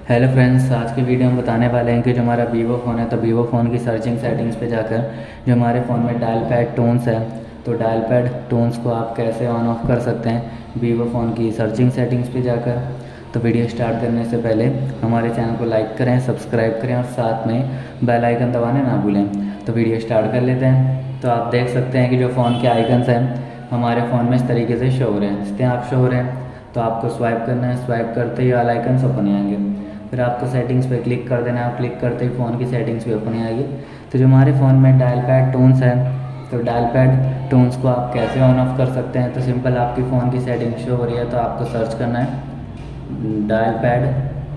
Hello friends, आज की video हम बताने वाले हैं कि जो हमारा वीवो फ़ोन है तो वीवो फ़ोन की सर्चिंग सेटिंग्स पे जाकर जो हमारे फ़ोन में डायल पैड टोन्स है तो डायल पैड टोन्स को आप कैसे ऑन ऑफ कर सकते हैं वीवो फ़ोन की सर्चिंग सेटिंग्स पे जाकर। तो वीडियो स्टार्ट करने से पहले हमारे चैनल को लाइक करें, सब्सक्राइब करें और साथ में बेल आइकन दबाने ना भूलें। तो वीडियो स्टार्ट कर लेते हैं। तो आप देख सकते हैं कि जो फ़ोन के आइकन्स हैं हमारे फ़ोन में इस तरीके से शो हो रहे हैं। जिस तरह आप शो हो रहे हैं तो आपको स्वाइप करना है, स्वाइप करते ही ऑल आइकन्स ओपन आएंगे। फिर आपको सेटिंग्स पे क्लिक कर देना है, क्लिक करते ही फ़ोन की सेटिंग्स भी ओपन आएगी। तो जो हमारे फ़ोन में डायल पैड टोन्स है तो डायल पैड टोन्स को आप कैसे ऑन ऑफ कर सकते हैं। तो सिंपल आपकी फ़ोन की सेटिंग शो हो रही है तो आपको सर्च करना है डायल पैड।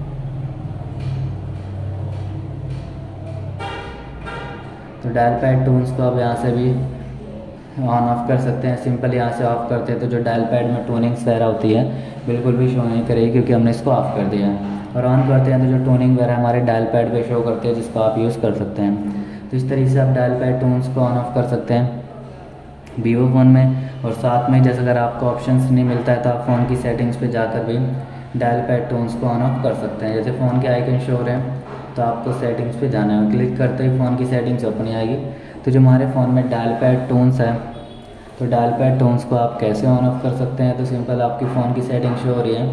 तो डायल पैड टोन्स को आप यहाँ से भी ऑन ऑफ कर सकते हैं। सिंपल यहाँ से ऑफ करते हैं तो जो डायल पैड में टोनिंग्स वगैरह होती है बिल्कुल भी शो नहीं करेगी क्योंकि हमने इसको ऑफ कर दिया है। और ऑन करते हैं तो जो टोनिंग वगैरह हमारे डायल पैड पे शो करते हैं जिसको आप यूज़ कर सकते हैं। तो इस तरीके से आप डायल पैड टोन्स को ऑन ऑफ कर सकते हैं वीवो फ़ोन में। और साथ में जैसे अगर आपको ऑप्शंस नहीं मिलता है तो आप फ़ोन की सेटिंग्स पे जाकर भी डायल पैड टोन्स को ऑन ऑफ कर सकते हैं। जैसे फ़ोन के आइकन शो हो रहे हैं तो आपको सेटिंग्स पे जाना है, क्लिक करते ही फ़ोन की सेटिंग्स ओपन आएगी। तो जो हमारे फ़ोन में डायल पैड टोन्स है तो डायल पैड टोन्स को आप कैसे ऑन ऑफ कर सकते हैं। तो सिंपल आपकी फ़ोन की सेटिंग शो हो रही है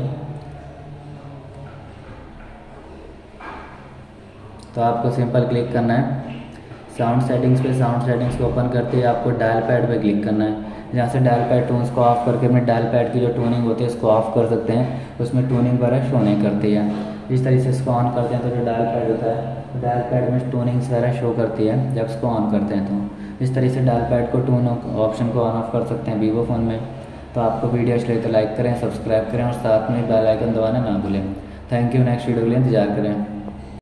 तो आपको सिंपल क्लिक करना है साउंड सेटिंग्स पे। साउंड सेटिंग्स को ओपन करते ही आपको डायल पैड पे क्लिक करना है। जहाँ से डायल पैड टोन्स को ऑफ करके अपने डायल पैड की जो टूनिंग होती है उसको ऑफ कर सकते हैं, उसमें टूनिंग वगैरह शो नहीं करती है। इस तरीके से इसको ऑन करते हैं तो जो डायल पैड होता है तो डायल पैड में टूनिंग्स वगैरह शो करती है जब इसको ऑन करते हैं। तो इस तरीके से डायल पैड को टून ऑप्शन को ऑन ऑफ कर सकते हैं वीवो फ़ोन में। तो आपको वीडियो अच्छी लगे तो लाइक करें, सब्सक्राइब करें और साथ में बेल आइकन दबाना ना भूलें। Thank you. नेक्स्ट वीडियो के लिए इंतजार करें।